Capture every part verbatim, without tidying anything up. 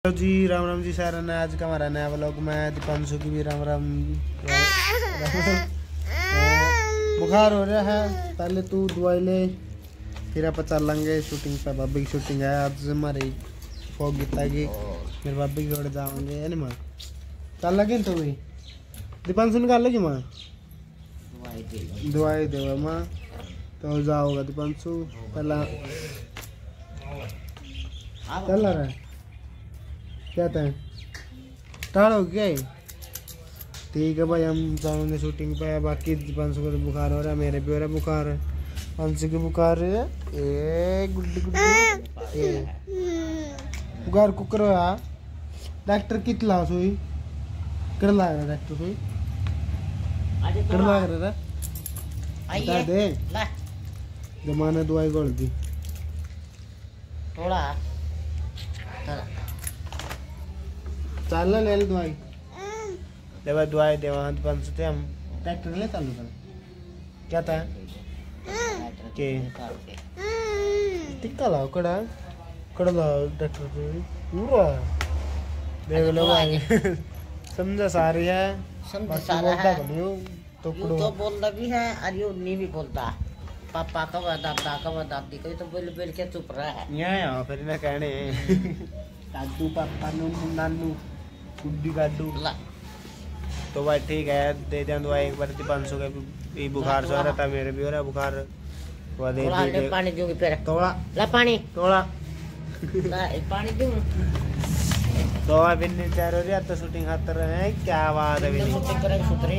Hello जी, राम राम जी सारा ने आज का हमारा नया व्लॉग में दीपांशु की भी राम राम। बुखार हो रहा है, पहले तू दवाई ले फिर आप चल लेंगे शूटिंग पे। भाभी की शूटिंग है आज हमारी फोक गीता की, मेरे भाभी की ओर जाओगे है ना माँ। चल लगे तो भी दीपांशु निकाल लेगी माँ, दवाई देगा माँ तो जाओगा दीपांशु। पहला चल रहा है क्या था टाड़ हो गया। ठीक है भाई, हम जाएंगे शूटिंग पे। बाकी दीपांशु को तो बुखार हो रहा है, मेरे भी हो रहा है बुखार, अंशु की बुखार है। ए गुड्डी गुड्डी ए बुखार कुकर है। डॉक्टर कितना सुई कर लग रहा डॉक्टर सुई कर लग रहा बता दे जमाने दवाई गोल दी थोड़ा चल ले ले दवाई देवा दवाई देवा दीपांशु से हम डॉक्टर ले चालू कर क्या था के टिक्का लाओ कड़ा कड़ा लाओ डॉक्टर पे पूरा देख लो भाई। समझा सारी है समझ सारा है तो यू तो बोलता भी है और यू नहीं भी बोलता। पापा का व दादा का व दादी का तो बोल बोल के चुप रहा है। यहाँ फिर ना कहने दादू पापा नूनू नानू गुड्डी गाडू। तो भाई ठीक है, दे दें दवाई एक बार। दीपांशु का भी बुखार से हो रहा था, मेरे भी हो रहा है बुखार। वो दे दे पानी दूंगी फिर थोड़ा ला पानी थोड़ा ला पानी दूं तो अभी चार हो रहा तो शूटिंग खातर है। क्या बात है शूटिंग करेंगे सुतरे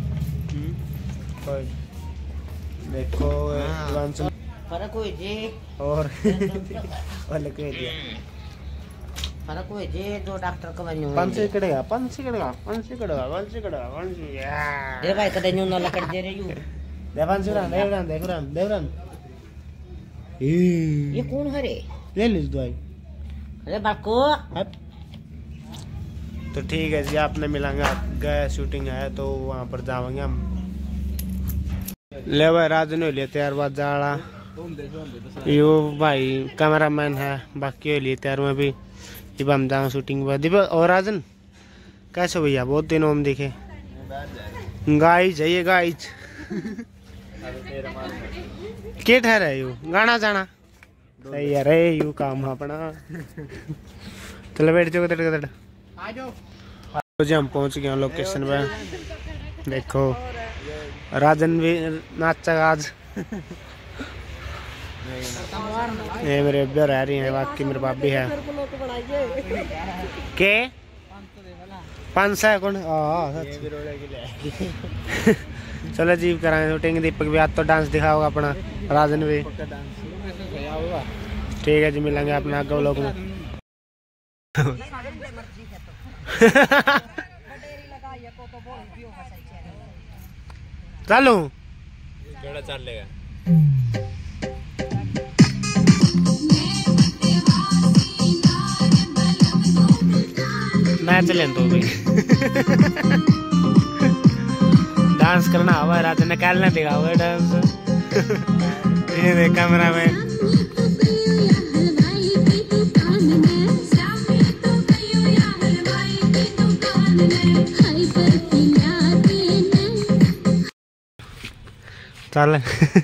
कोई देखो दीपांशु फर्क हुई जी और वाले कह दिया फर्क हुई जी दो डॉक्टर का बन्यू पंछी कड़ेगा पंछी कड़ेगा पंछी कड़ेगा पंछी कड़ेगा पंछी दे भाई कदे न्यू ना लकड़ दे रही हूं देवांशु राम देवराम देवराम देवराम ये कौन है रे ले लीजिए दवाई अरे बाको। तो ठीक है जी, आपने मिलांगा गए शूटिंग है तो वहाँ पर जाएंगे हम। ले भाई राजन हो लिए तैयार बात जाड़ा यो भाई कैमरामैन है, बाकी हो लिए तैयार में भी जब हम जाएंगे शूटिंग पर। दीपक और राजन कैसे भैया, बहुत दिनों हम दिखे। गाइज है ये गाइज के ठहरा है यू गाना जाना सही है रे यू काम अपना। चलो बैठ जाओ तड़ तड़ तो जी हम पहुंच गए लोकेशन पे। देखो राजन भी नाचा आज ये मेरे इधर रह रही है, बाकी मेरे भाभी है के पाँच सौ कौन चलो जी कराएं शूटिंग। दीपक भी आज तो डांस दिखाओगा अपना, राजन भी ठीक है जी। मिलेंगे अपने आगे लोग में। चलो चलेगा मैं चले तो भी डांस करना हुआ रात ने निकालना दिखा हुआ डांस। ये देख कैमरा में चल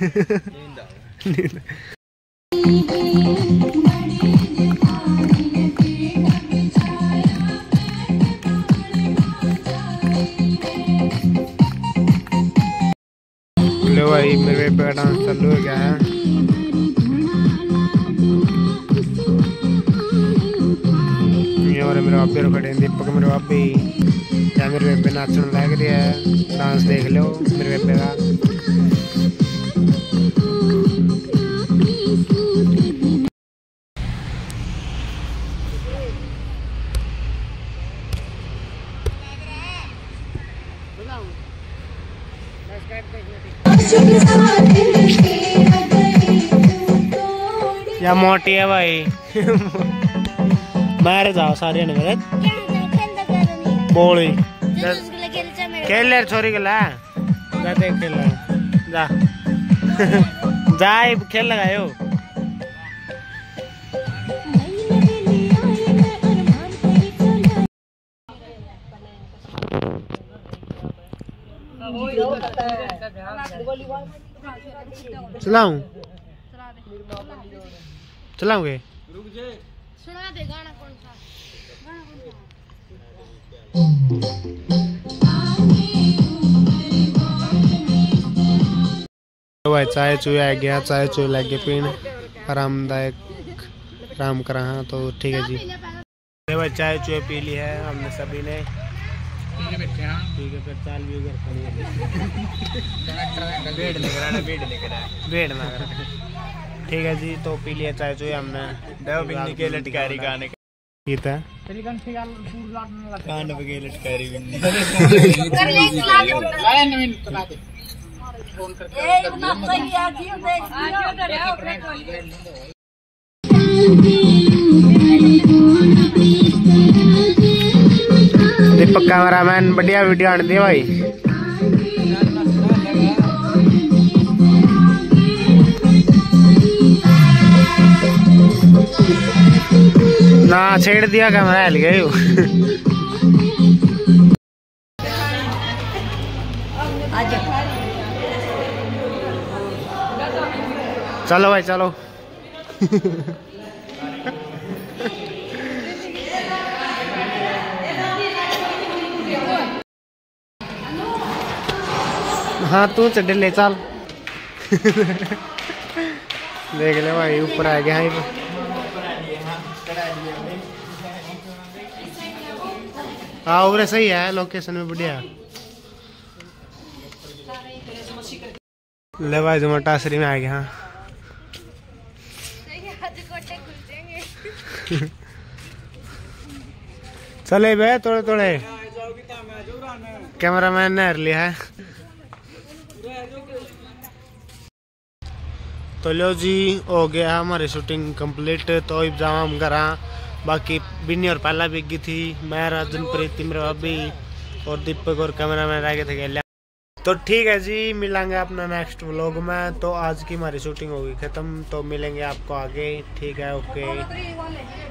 लो भाई मेरे पे डांस चालू हो गया है। ये और मेरे बापे रो खड़े दीपक मेरे बापे या मेरे बेबे नाचने लग रही है। डांस देख लो मेरे बेबे का। या मोटी है भाई मारे जाओ सारे ने मेरे बोली खेल ले छोरी के ला जा देख खेल जा जा खेल लगायो चलाऊं चलाऊंगे सुना दे गाना कौन सा गाना कौन सा भाई चाय चुए आ गया चाय चुए लग गए पीने आरामदायक आराम करा हाँ तो ठीक है जी भाई चाय चुए पी ली है हमने सभी ने ठीक है फिर चाल भी उधर बेड लेकर आना बेड लेकर आना बेड ना कर ठीक है जी तो पी लिया चाय चुए हमने देव बिन्नी के लटकारी गाने गीत है कांड बगे लटकारी बिन्नी दीपक कैमरामैन बढ़िया वीडियो आने दिए भाई ना छेड़ दिया कैमरा हिल गए चलो भाई चलो हाँ तू चढ़ ले चल देख ले भाई ऊपर आ गया है हाँ उरे सही है लोकेशन में बढ़िया ले भाई जो टासरी में आ गया हाँ चले बे थोड़े थोड़े कैमरामैन ने हर लिया है तो लो जी हो गया हमारी शूटिंग कंप्लीट तो अब जाओ हम घर बाकी बिन्नी और पहला बिक गई थी मैं राजन प्रीति मेरे भाभी और दीपक और कैमरामैन रह गए थे गले तो ठीक है जी मिलेंगे अपना नेक्स्ट व्लॉग में तो आज की हमारी शूटिंग होगी खत्म तो मिलेंगे आपको आगे ठीक है ओके।